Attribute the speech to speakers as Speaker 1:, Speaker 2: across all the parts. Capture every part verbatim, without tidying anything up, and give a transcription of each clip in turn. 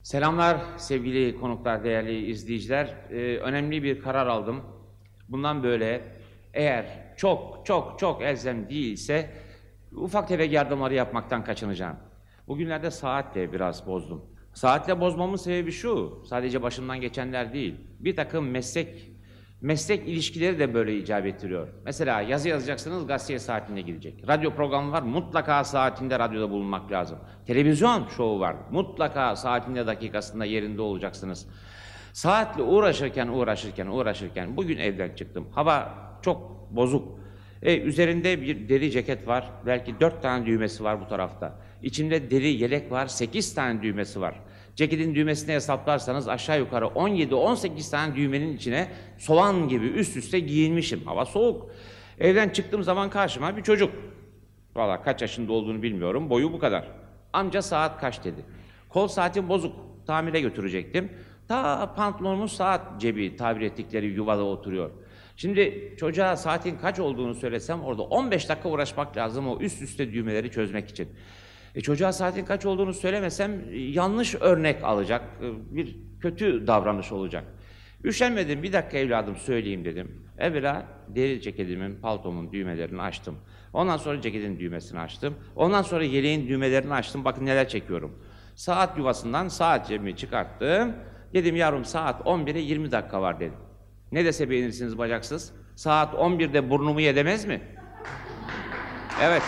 Speaker 1: Selamlar sevgili konuklar, değerli izleyiciler. Ee, önemli bir karar aldım. Bundan böyle eğer çok çok çok elzem değilse ufak tefek yardımları yapmaktan kaçınacağım. Bugünlerde saatle biraz bozdum. Saatle bozmamın sebebi şu, sadece başımdan geçenler değil. Bir takım meslek meslek ilişkileri de böyle icap ettiriyor. Mesela yazı yazacaksınız, gazeteye saatinde gidecek. Radyo programı var, mutlaka saatinde radyoda bulunmak lazım. Televizyon şovu var, mutlaka saatinde dakikasında yerinde olacaksınız. Saatle uğraşırken, uğraşırken, uğraşırken bugün evden çıktım. Hava çok bozuk. E, üzerinde bir deri ceket var, belki dört tane düğmesi var bu tarafta. İçimde deri yelek var, sekiz tane düğmesi var. Ceketin düğmesini hesaplarsanız aşağı yukarı on yedi on sekiz tane düğmenin içine soğan gibi üst üste giyinmişim. Hava soğuk. Evden çıktığım zaman karşıma bir çocuk. Valla kaç yaşında olduğunu bilmiyorum, boyu bu kadar. Amca saat kaç dedi. Kol saatim bozuk, tamire götürecektim. Ta pantolonumun saat cebi tabir ettikleri yuvada oturuyor. Şimdi çocuğa saatin kaç olduğunu söylesem orada on beş dakika uğraşmak lazım o üst üste düğmeleri çözmek için. E çocuğa saatin kaç olduğunu söylemesem yanlış örnek alacak, bir kötü davranış olacak. Üşenmedim, bir dakika evladım söyleyeyim dedim. Evvela deri ceketimin, paltomun düğmelerini açtım. Ondan sonra ceketin düğmesini açtım. Ondan sonra yeleğin düğmelerini açtım. Bakın neler çekiyorum. Saat yuvasından saat cebimi çıkarttım. Dedim yavrum saat on bire yirmi dakika var dedim. Ne dese beğenirsiniz bacaksız? Saat on birde burnumu yedemez mi? Evet.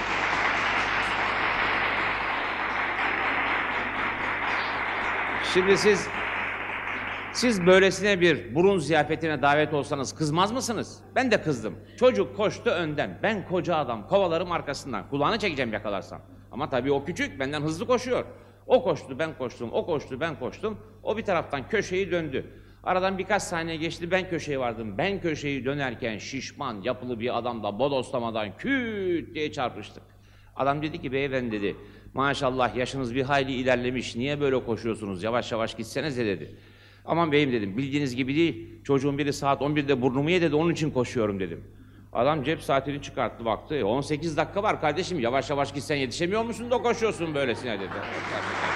Speaker 1: Şimdi siz, siz böylesine bir burun ziyafetine davet olsanız kızmaz mısınız? Ben de kızdım. Çocuk koştu önden. Ben koca adam, kovalarım arkasından. Kulağını çekeceğim yakalarsam. Ama tabii o küçük, benden hızlı koşuyor. O koştu, ben koştum, o koştu, ben koştum. O bir taraftan köşeyi döndü. Aradan birkaç saniye geçti, ben köşeye vardım. Ben köşeyi dönerken şişman, yapılı bir adamla bodoslamadan küt diye çarpıştık. Adam dedi ki, beyefendi dedi, maşallah yaşınız bir hayli ilerlemiş, niye böyle koşuyorsunuz, yavaş yavaş gitsenize dedi. Aman beyim dedim, bildiğiniz gibi değil, çocuğun biri saat on birde burnumu ye dedi, onun için koşuyorum dedim. Adam cep saatini çıkarttı, baktı, on sekiz dakika var kardeşim, yavaş yavaş gitsen yetişemiyor musun da koşuyorsun böylesine dedi.